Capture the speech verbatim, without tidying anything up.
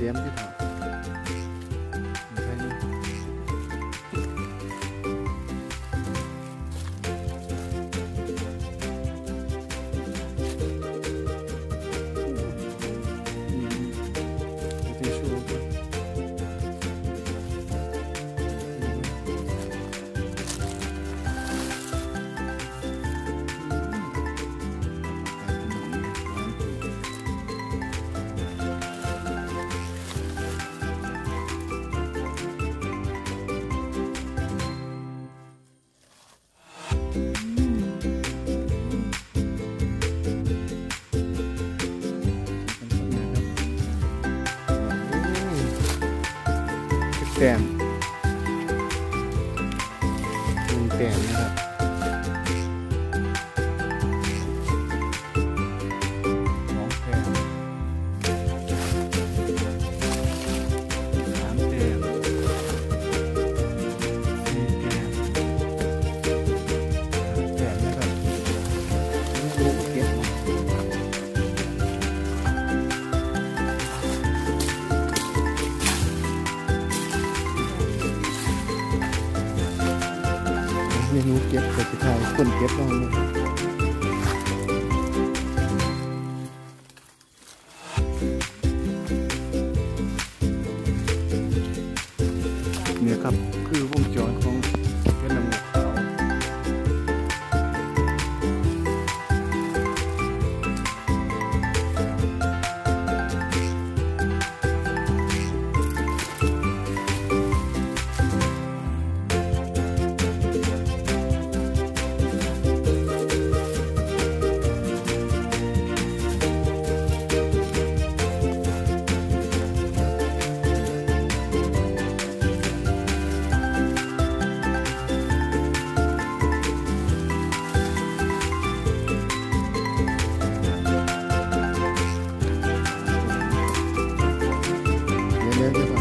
มที่ถอดใช่ไหมที่ชูแต้มหนึ่งแต้มนะครับสองแต้มสามแต้มสี่แต้มห้าแต้มนะครับลูกเก็บเมนูเก็บไปสุดท้ายคนเก็บเราเนี่ยเนี่ยครับคือวงจรของเป็นน้ำหนักขาวเดี๋ยวเดี๋ยว